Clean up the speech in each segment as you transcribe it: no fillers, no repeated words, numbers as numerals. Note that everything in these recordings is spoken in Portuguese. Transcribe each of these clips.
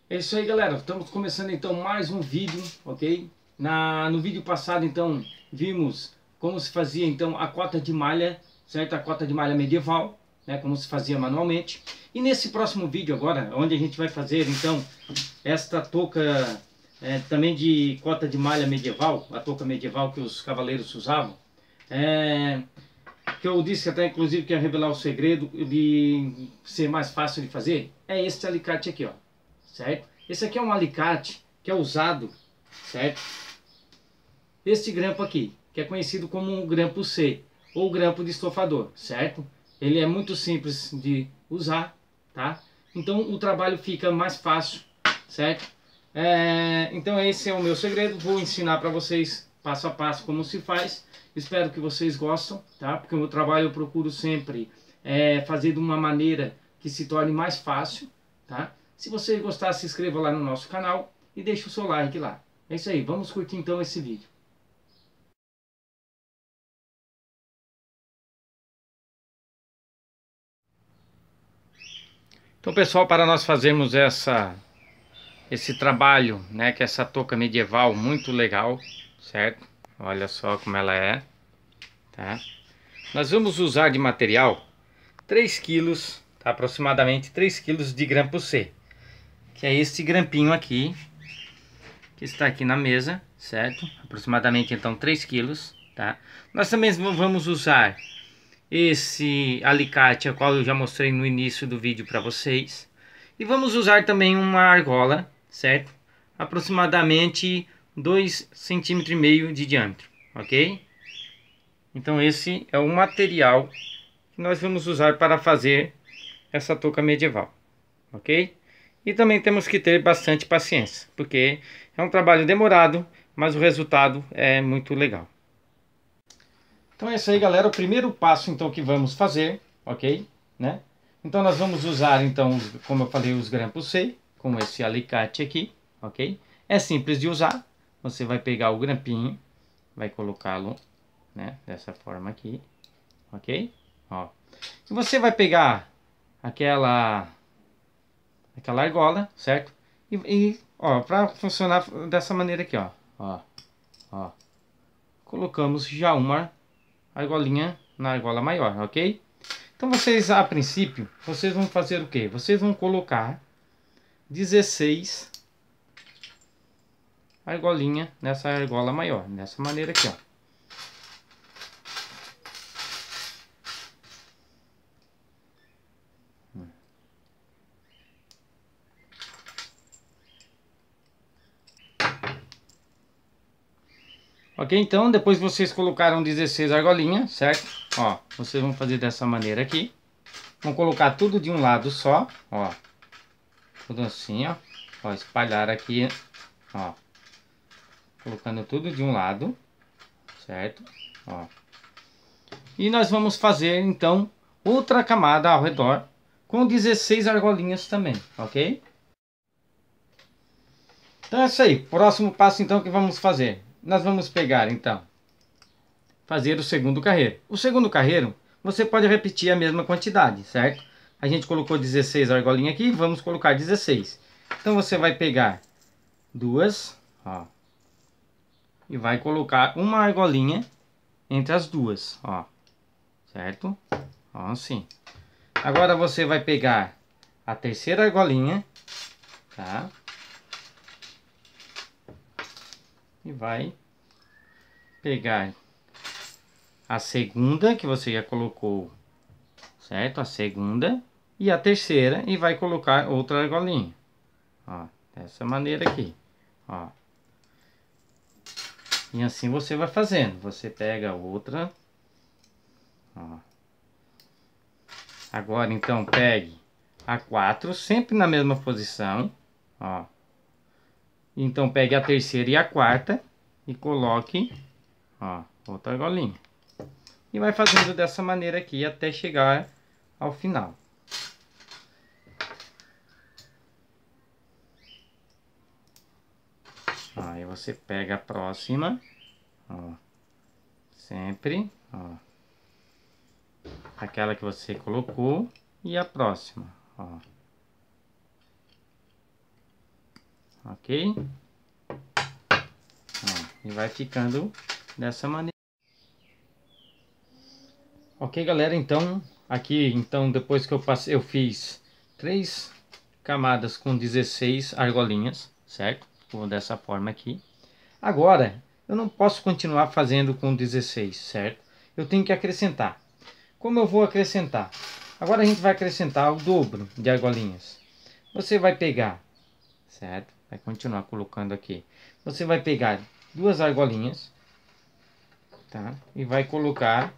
É isso aí, galera, estamos começando então mais um vídeo, ok? No vídeo passado então vimos como se fazia então a cota de malha, certo? A cota de malha medieval, né? Como se fazia manualmente. E nesse próximo vídeo agora, onde a gente vai fazer então esta touca também de cota de malha medieval, a touca medieval que os cavaleiros usavam, que eu disse até inclusive que ia revelar o segredo de ser mais fácil de fazer, é este alicate aqui, ó, certo? Esse aqui é um alicate que é usado, certo? Este grampo aqui, que é conhecido como um grampo C, ou grampo de estofador, certo? Ele é muito simples de usar, tá? Então o trabalho fica mais fácil, certo? Então esse é o meu segredo, vou ensinar para vocês passo a passo como se faz. Espero que vocês gostem, tá? Porque o meu trabalho eu procuro sempre fazer de uma maneira que se torne mais fácil, tá? Se você gostar, se inscreva lá no nosso canal e deixe o seu like lá. É isso aí, vamos curtir então esse vídeo. Então, pessoal, para nós fazermos esse trabalho, né, que é essa touca medieval muito legal, certo? Olha só como ela é, tá? Nós vamos usar de material 3 quilos, tá? Aproximadamente 3 quilos de grampo C, que é este grampinho aqui, que está aqui na mesa, certo? Aproximadamente então 3 quilos, tá? Nós também vamos usar esse alicate, a qual eu já mostrei no início do vídeo para vocês. E vamos usar também uma argola, certo? Aproximadamente 2,5 cm de diâmetro, ok? Então esse é o material que nós vamos usar para fazer essa touca medieval, ok? E também temos que ter bastante paciência, porque é um trabalho demorado, mas o resultado é muito legal. Então é isso aí, galera, o primeiro passo então que vamos fazer, ok? Né? Então nós vamos usar então, como eu falei, os grampos C, com esse alicate aqui, ok? É simples de usar, você vai pegar o grampinho, vai colocá-lo, né, dessa forma aqui, ok? Ó. E você vai pegar aquela argola, certo? Ó, para funcionar dessa maneira aqui, ó, colocamos já uma argolinha na argola maior, ok? Então vocês, a princípio, vocês vão fazer o quê? Vocês vão colocar 16 argolinha nessa argola maior, dessa maneira aqui, ó. Ok, então depois vocês colocaram 16 argolinhas, certo? Ó, vocês vão fazer dessa maneira aqui. Vão colocar tudo de um lado só, ó. Tudo assim, ó. Ó, espalhar aqui, ó. Colocando tudo de um lado, certo? Ó. E nós vamos fazer então outra camada ao redor com 16 argolinhas também, ok? Então é isso aí. Próximo passo então que vamos fazer. Nós vamos pegar então, fazer o segundo carreiro. O segundo carreiro, você pode repetir a mesma quantidade, certo? A gente colocou 16 argolinhas aqui, vamos colocar 16. Então você vai pegar duas, ó, e vai colocar uma argolinha entre as duas, ó, certo? Ó, assim. Agora você vai pegar a terceira argolinha, tá? E vai pegar a segunda que você já colocou, certo? A segunda e a terceira e vai colocar outra argolinha, ó, dessa maneira aqui, ó. E assim você vai fazendo. Você pega outra, ó. Agora então pegue a 4, sempre na mesma posição, ó. Então pegue a terceira e a quarta e coloque, ó, outra argolinha. E vai fazendo dessa maneira aqui até chegar ao final. Aí você pega a próxima, ó, sempre, ó, aquela que você colocou e a próxima, ó. ok? Ó, e vai ficando dessa maneira. Ok, galera, então aqui, então depois que eu fiz 3 camadas com 16 argolinhas, certo? Vou dessa forma aqui. Agora, eu não posso continuar fazendo com 16, certo? Eu tenho que acrescentar. Como eu vou acrescentar? Agora a gente vai acrescentar o dobro de argolinhas. Você vai pegar, certo? Vai continuar colocando aqui. Você vai pegar 2 argolinhas, tá? E vai colocar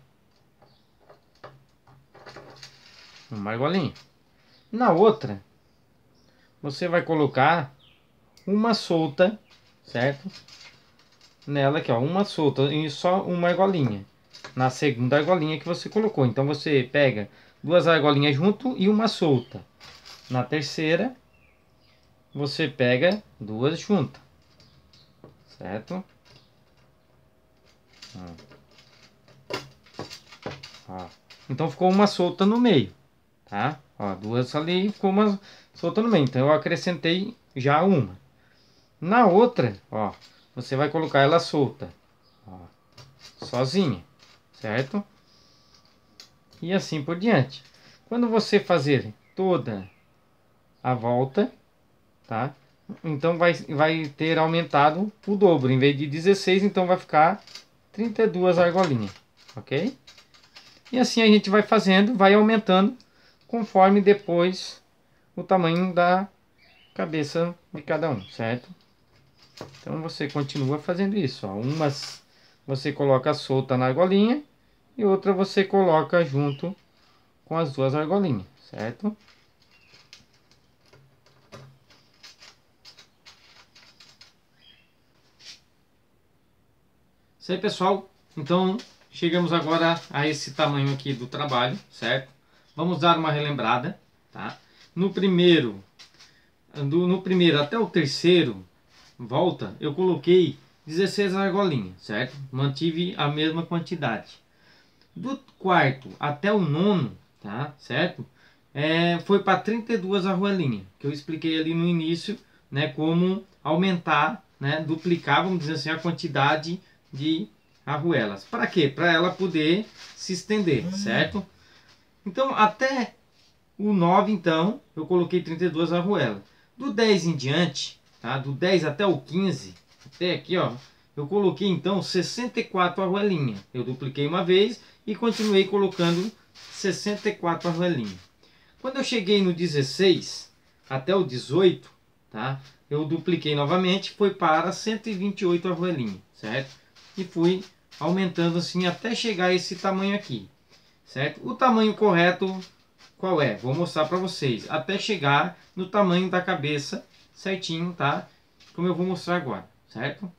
uma argolinha. Na outra, você vai colocar uma solta, certo? Nela aqui, ó, uma solta e só uma argolinha. Na segunda argolinha que você colocou. Então você pega 2 argolinhas junto e uma solta. Na terceira, você pega 2 juntas, certo? Ó. Então ficou uma solta no meio, tá? Ó, 2 ali e ficou uma solta no meio. Então eu acrescentei já uma. Na outra, ó, você vai colocar ela solta, ó, sozinha, certo? E assim por diante. Quando você fazer toda a volta, tá? Então vai ter aumentado o dobro. Em vez de 16, então vai ficar 32 argolinhas, ok? E assim a gente vai fazendo, vai aumentando conforme depois o tamanho da cabeça de cada um, certo? Então você continua fazendo isso, ó. Umas você coloca solta na argolinha e outra você coloca junto com as 2 argolinhas, certo? Isso aí, pessoal. Então chegamos agora a esse tamanho aqui do trabalho, certo? Vamos dar uma relembrada, tá? No primeiro até o terceiro volta, eu coloquei 16 argolinhas, certo? Mantive a mesma quantidade. Do quarto até o nono, tá? Certo? Foi para 32 argolinhas, que eu expliquei ali no início, né? Como aumentar, né? Duplicar, vamos dizer assim, a quantidade de arruelas. Para quê? Para ela poder se estender, certo? Então, até o 9, então, eu coloquei 32 arruelas. Do 10 em diante, tá? Do 10 até o 15, até aqui, ó, eu coloquei então 64 arruelinhas. Eu dupliquei uma vez e continuei colocando 64 arruelinhas. Quando eu cheguei no 16 até o 18, tá? Eu dupliquei novamente, foi para 128 arruelinhas, certo? E fui aumentando assim até chegar a esse tamanho aqui, certo? O tamanho correto qual é? Vou mostrar para vocês, até chegar no tamanho da cabeça certinho, tá? Como eu vou mostrar agora, certo?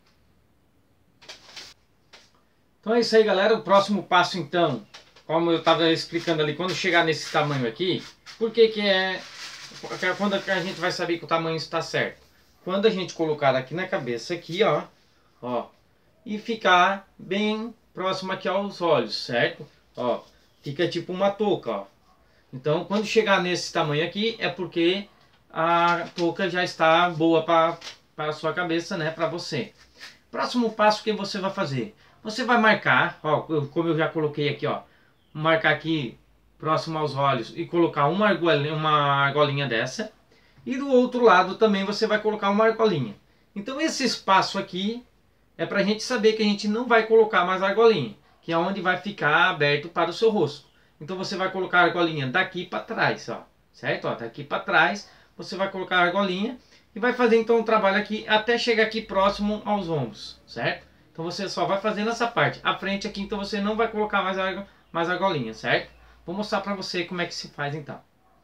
Então é isso aí, galera. O próximo passo, então, como eu estava explicando ali, quando chegar nesse tamanho aqui, por que que quando a gente vai saber que o tamanho está certo? Quando a gente colocar aqui na cabeça, aqui, ó, e ficar bem próximo aqui aos olhos, certo? Ó, fica tipo uma touca, ó. Então, quando chegar nesse tamanho aqui, é porque a touca já está boa para a sua cabeça, né? Para você. Próximo passo que você vai fazer? Você vai marcar, ó, como eu já coloquei aqui, ó. Marcar aqui próximo aos olhos e colocar uma argolinha dessa. E do outro lado também você vai colocar uma argolinha. Então esse espaço aqui é para a gente saber que a gente não vai colocar mais argolinha, que é onde vai ficar aberto para o seu rosto. Então você vai colocar a argolinha daqui para trás, ó, certo? Ó, daqui para trás você vai colocar a argolinha e vai fazer então o trabalho aqui até chegar aqui próximo aos ombros, certo? Então você só vai fazendo essa parte. A frente aqui então você não vai colocar mais argolinha, certo? Vou mostrar para você como é que se faz então.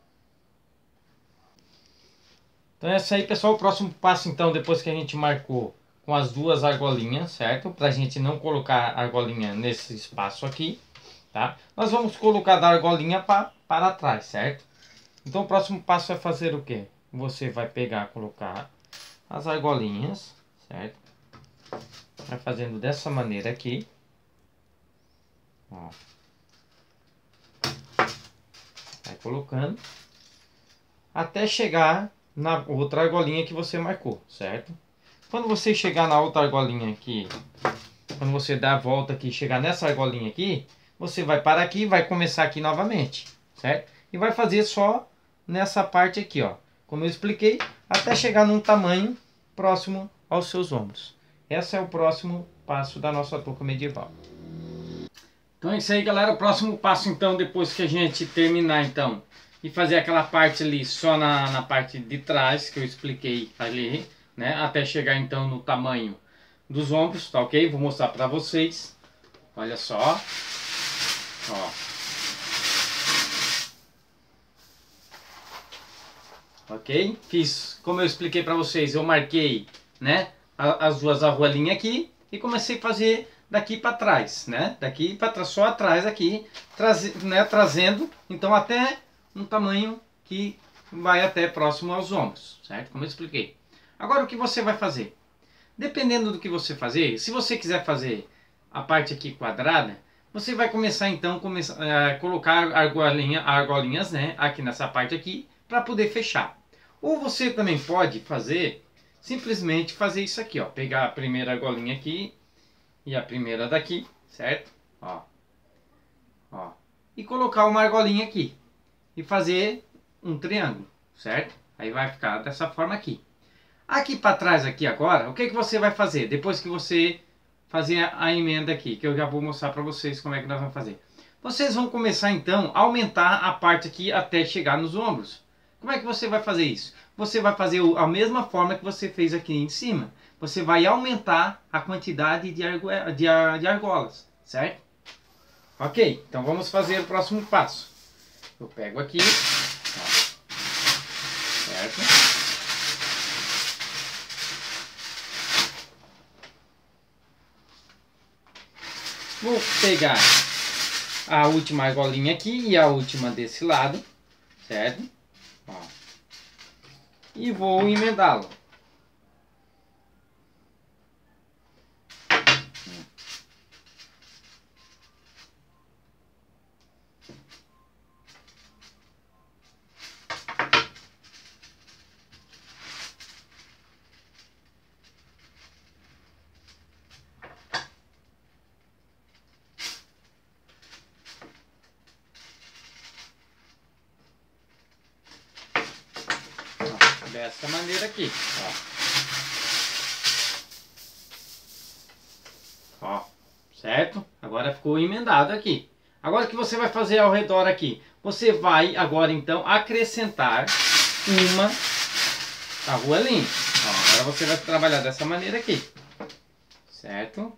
Então é isso aí, pessoal. O próximo passo então, depois que a gente marcou com as 2 argolinhas, certo? Para a gente não colocar a argolinha nesse espaço aqui, tá? Nós vamos colocar da argolinha para trás, certo? Então o próximo passo é fazer o quê? Você vai pegar, colocar as argolinhas, certo? Vai fazendo dessa maneira aqui, ó. Vai colocando até chegar na outra argolinha que você marcou, certo? Quando você chegar na outra argolinha aqui, quando você dá a volta aqui, chegar nessa argolinha aqui, você vai parar aqui e vai começar aqui novamente, certo? E vai fazer só nessa parte aqui, ó, como eu expliquei, até chegar num tamanho próximo aos seus ombros. Esse é o próximo passo da nossa touca medieval. Então é isso aí, galera. O próximo passo, então, depois que a gente terminar, então, e fazer aquela parte ali só na parte de trás, que eu expliquei ali, né? Até chegar, então, no tamanho dos ombros, tá ok? Vou mostrar pra vocês. Olha só. Ó. Ok? Fiz, como eu expliquei pra vocês, eu marquei, né? As duas arruelinhas aqui e comecei a fazer daqui para trás, né? Daqui para trás, só atrás aqui, trazendo, então até um tamanho que vai até próximo aos ombros, certo? Como eu expliquei. Agora o que você vai fazer? Dependendo do que você fazer, se você quiser fazer a parte aqui quadrada, você vai começar então a colocar argolinhas, né? Aqui nessa parte aqui, para poder fechar. Ou você também pode fazer, simplesmente fazer isso aqui, ó. Pegar a primeira argolinha aqui e a primeira daqui, certo? Ó. Ó. E colocar uma argolinha aqui. E fazer um triângulo, certo? Aí vai ficar dessa forma aqui. Aqui para trás aqui agora, o que você vai fazer? Depois que você fazer a emenda aqui, que eu já vou mostrar para vocês como é que nós vamos fazer. Vocês vão começar então a aumentar a parte aqui até chegar nos ombros. Como é que você vai fazer isso? Você vai fazer a mesma forma que você fez aqui em cima. Você vai aumentar a quantidade de argolas, certo? Ok, então vamos fazer o próximo passo. Eu pego aqui, ó, certo? Vou pegar a última argolinha aqui e a última desse lado, certo? Ó. E vou emendá-lo. Dessa maneira aqui, ó. Ó, certo? Agora ficou emendado aqui. Agora o que você vai fazer ao redor aqui? Você vai agora então acrescentar uma arruelinha. Ó, agora você vai trabalhar dessa maneira aqui, certo?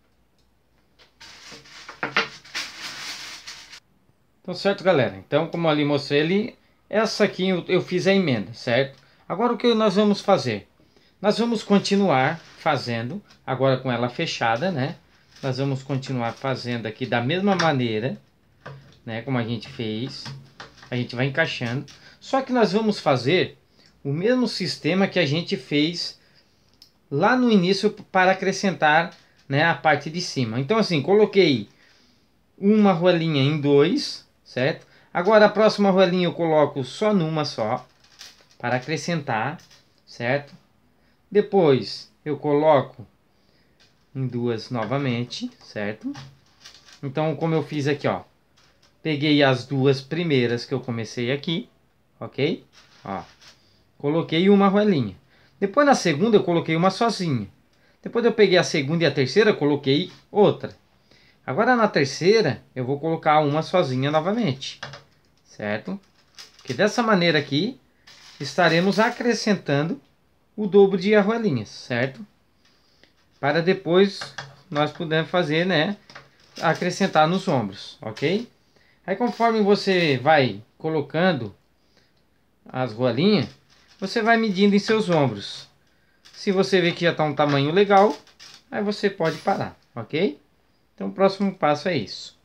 Então, certo, galera? Então, como ali mostrei ali, essa aqui eu fiz a emenda, certo? Agora o que nós vamos fazer? Nós vamos continuar fazendo, agora com ela fechada, né? Nós vamos continuar fazendo aqui da mesma maneira, né? Como a gente fez. A gente vai encaixando. Só que nós vamos fazer o mesmo sistema que a gente fez lá no início para acrescentar, né, a parte de cima. Então assim, coloquei uma arruelinha em dois, certo? Agora a próxima arruelinha eu coloco só numa só, para acrescentar, certo? Depois eu coloco em duas novamente, certo? Então como eu fiz aqui, ó, peguei as duas primeiras que eu comecei aqui, ok? Ó, coloquei uma arruelinha. Depois na segunda eu coloquei uma sozinha. Depois eu peguei a segunda e a terceira, coloquei outra. Agora na terceira eu vou colocar uma sozinha novamente, certo? Que dessa maneira aqui estaremos acrescentando o dobro de arruelinhas, certo? Para depois nós pudermos fazer, né, acrescentar nos ombros, ok? Aí conforme você vai colocando as arruelinhas, você vai medindo em seus ombros. Se você vê que já está um tamanho legal, aí você pode parar, ok? Então o próximo passo é isso.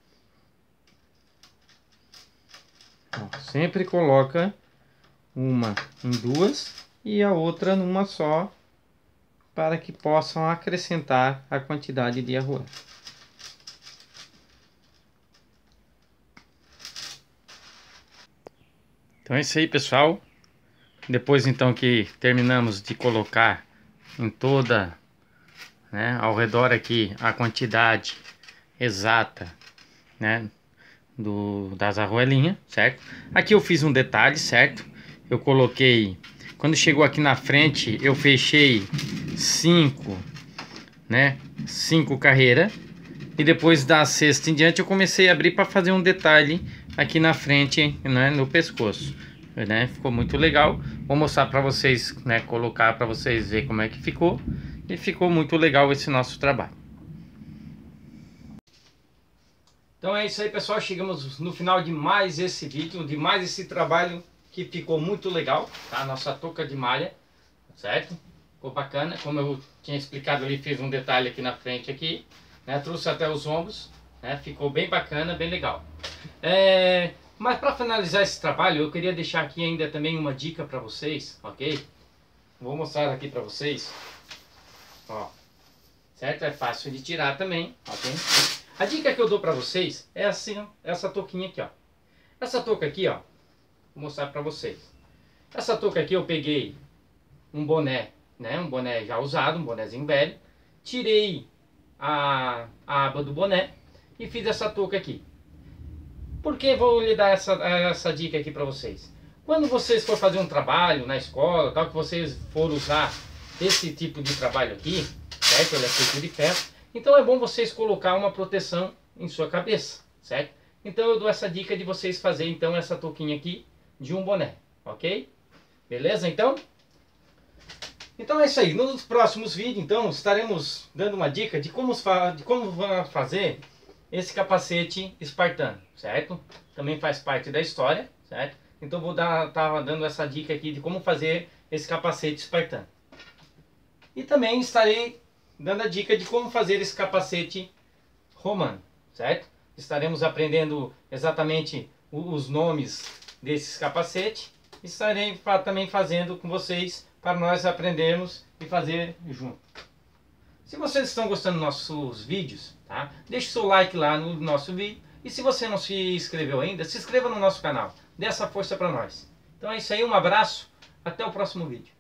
Ó, sempre coloca uma em duas e a outra numa só, para que possam acrescentar a quantidade de arruela. Então é isso aí, pessoal. Depois então que terminamos de colocar em toda, né, ao redor aqui a quantidade exata, né, das arruelinhas, certo? Aqui eu fiz um detalhe, certo? Eu coloquei, quando chegou aqui na frente, eu fechei 5, né, 5 carreiras. E depois da sexta em diante eu comecei a abrir para fazer um detalhe aqui na frente, né, no pescoço, né? Ficou muito legal. Vou mostrar para vocês, né, colocar para vocês verem como é que ficou. E ficou muito legal esse nosso trabalho. Então é isso aí, pessoal, chegamos no final de mais esse vídeo, de mais esse trabalho que ficou muito legal, tá? Nossa touca de malha, certo? Ficou bacana, como eu tinha explicado ali, fiz um detalhe aqui na frente aqui, né? Trouxe até os ombros, né? Ficou bem bacana, bem legal. Mas para finalizar esse trabalho, eu queria deixar aqui ainda também uma dica para vocês, ok? Vou mostrar aqui para vocês, ó, certo? É fácil de tirar também, ok? A dica que eu dou para vocês é assim, ó, essa touquinha aqui, ó. Essa touca aqui, ó, vou mostrar para vocês. Essa touca aqui eu peguei um boné, né? Um boné já usado, um bonézinho velho. Tirei a aba do boné e fiz essa touca aqui. Por que vou lhe dar essa dica aqui para vocês? Quando vocês for fazer um trabalho na escola, tal, que vocês for usar esse tipo de trabalho aqui, certo? Ele é feito de ferro. Então é bom vocês colocar uma proteção em sua cabeça, certo? Então eu dou essa dica de vocês fazerem então essa touquinha aqui de um boné, ok? Beleza então? Então é isso aí. Nos próximos vídeos então estaremos dando uma dica de como fazer esse capacete espartano, certo? Também faz parte da história, certo? Então vou estar dando essa dica aqui de como fazer esse capacete espartano. E também estarei dando a dica de como fazer esse capacete romano, certo? Estaremos aprendendo exatamente os nomes desses capacetes. Estarei também fazendo com vocês para nós aprendermos e fazer junto. Se vocês estão gostando dos nossos vídeos, tá? Deixe seu like lá no nosso vídeo. E se você não se inscreveu ainda, se inscreva no nosso canal. Dê essa força para nós. Então é isso aí, um abraço, até o próximo vídeo.